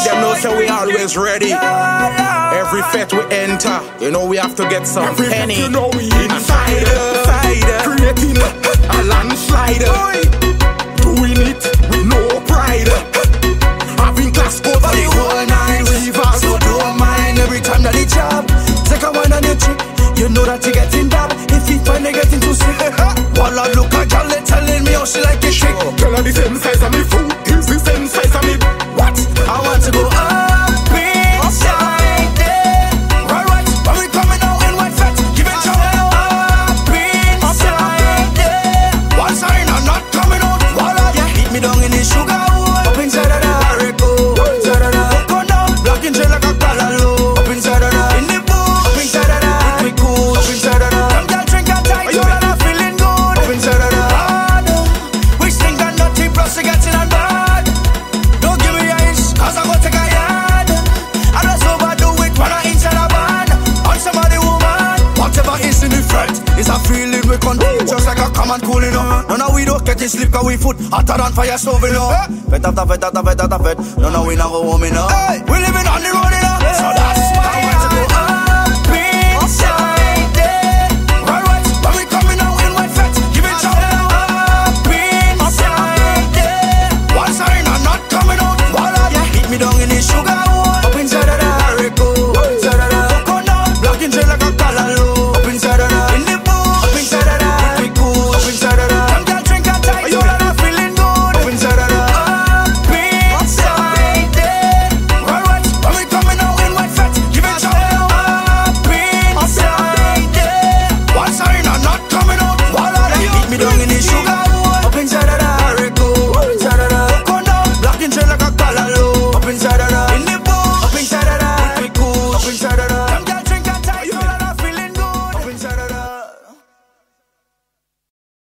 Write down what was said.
them know so we always ready. Every fete we enter, you know we have to get some every penny. You know we insider, creating a landslider, doing it with no pride, having class over the whole night. Rivers, so don't mind every time that they job. Take a wine on your chick, you know that you getting dab. If you find they getting too sick, Warlord look at girl, they telling me how she like it trick. Tell her the same size of me food, is the same size of me. What? I want to go up inside there. Right, when we coming out in white fat, give it your up inside there. One sign I'm not coming out, Warlord. Yeah, beat me down in the sugar hole. Up inside of the Rico, inside of the go down, black and jet like a color low. Up inside of the in the bush, up inside of the we cool, up inside of the them girl drink a tight, all of them feeling good. Up inside of the we stink and nothing, plus we getting on bad. Don't give me ice, cause I go take a yard. I just overdo it when I inside a van. On somebody woman, whatever is in the front is a feeling we contain, just like a common cool, you know. No, we don't get this slip cause we foot hotter than fire stove, you know. Fet after fet after fet after fet. No, we not go home, you know. We living on the road, you know. So that's